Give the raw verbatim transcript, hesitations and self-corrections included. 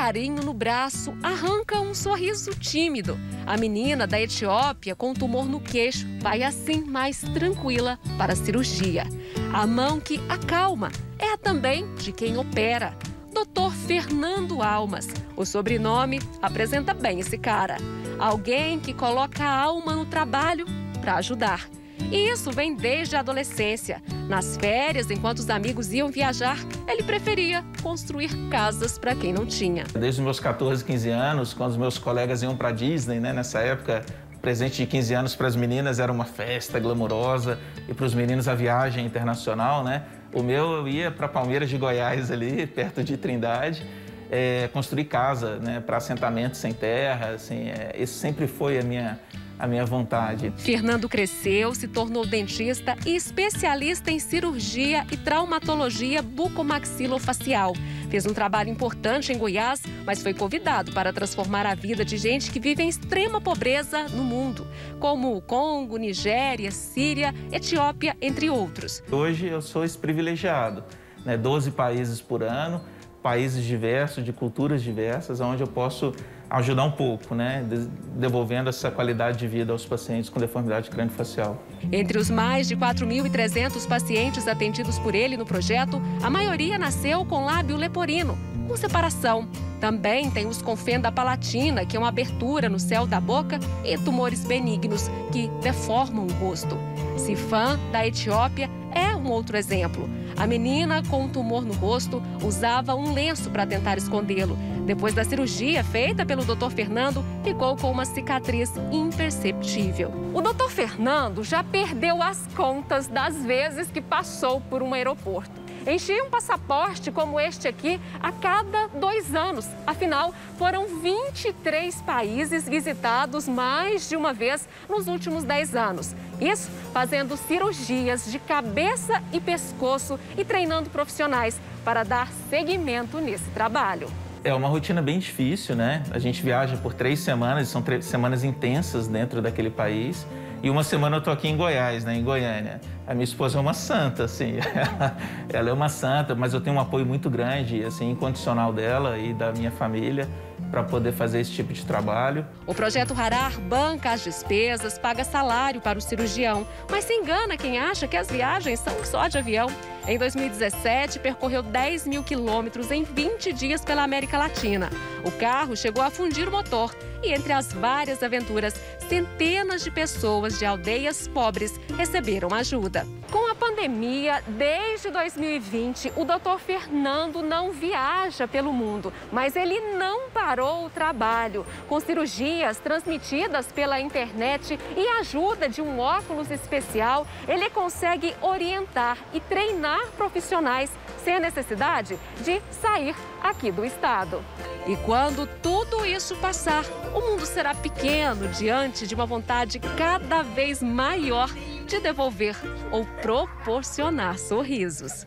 carinho no braço arranca um sorriso tímido. A menina da Etiópia, com tumor no queixo, vai assim mais tranquila para a cirurgia. A mão que acalma é a também de quem opera. doutor Fernando Almas. O sobrenome apresenta bem esse cara. Alguém que coloca a alma no trabalho para ajudar. E isso vem desde a adolescência. Nas férias, enquanto os amigos iam viajar, ele preferia construir casas para quem não tinha. Desde os meus quatorze, quinze anos, quando os meus colegas iam para Disney, né, nessa época, o presente de quinze anos para as meninas era uma festa glamurosa e para os meninos a viagem internacional, né? O meu, eu ia para Palmeiras de Goiás, ali, perto de Trindade, é, construir casa, né, para assentamentos sem terra, assim, é, esse sempre foi a minha... a minha vontade. Fernando cresceu, se tornou dentista e especialista em cirurgia e traumatologia bucomaxilofacial. Fez um trabalho importante em Goiás, mas foi convidado para transformar a vida de gente que vive em extrema pobreza no mundo, como o Congo, Nigéria, Síria, Etiópia, entre outros. Hoje eu sou esse privilegiado, né? doze países por ano, países diversos, de culturas diversas, onde eu posso ajudar um pouco, né, devolvendo essa qualidade de vida aos pacientes com deformidade crâniofacial. Entre os mais de quatro mil e trezentos pacientes atendidos por ele no projeto, a maioria nasceu com lábio leporino, com separação. Também tem os com fenda palatina, que é uma abertura no céu da boca, e tumores benignos, que deformam o rosto. Sifan, da Etiópia, é um outro exemplo. A menina com um tumor no rosto usava um lenço para tentar escondê-lo. Depois da cirurgia feita pelo doutor Fernando, ficou com uma cicatriz imperceptível. O doutor Fernando já perdeu as contas das vezes que passou por um aeroporto. Enchia um passaporte como este aqui a cada dois anos. Afinal, foram vinte e três países visitados mais de uma vez nos últimos dez anos. Isso fazendo cirurgias de cabeça e pescoço e treinando profissionais para dar seguimento nesse trabalho. É uma rotina bem difícil, né? A gente viaja por três semanas, são três semanas intensas dentro daquele país. E uma semana eu tô aqui em Goiás, né, em Goiânia. A minha esposa é uma santa, assim. Ela é uma santa, mas eu tenho um apoio muito grande, assim, incondicional dela e da minha família para poder fazer esse tipo de trabalho. O projeto Rarar banca as despesas, paga salário para o cirurgião, mas se engana quem acha que as viagens são só de avião. Em dois mil e dezessete, percorreu dez mil quilômetros em vinte dias pela América Latina. O carro chegou a fundir o motor e, entre as várias aventuras, centenas de pessoas de aldeias pobres receberam ajuda. Com a pandemia, desde dois mil e vinte, o doutor Fernando não viaja pelo mundo, mas ele não parou o trabalho. Com cirurgias transmitidas pela internet e a ajuda de um óculos especial, ele consegue orientar e treinar profissionais sem a necessidade de sair aqui do estado. E quando tudo isso passar, o mundo será pequeno diante de uma vontade cada vez maior de devolver ou proporcionar sorrisos.